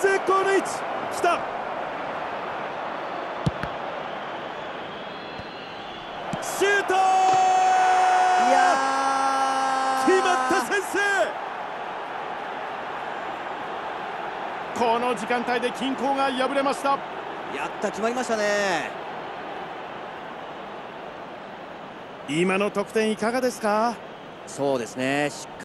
絶好の位置。来た。シュート。 いやー、 決まった先生。この時間帯で均衡が破れました。 やった、決まりましたね。 今の得点いかがですか？ そうですね。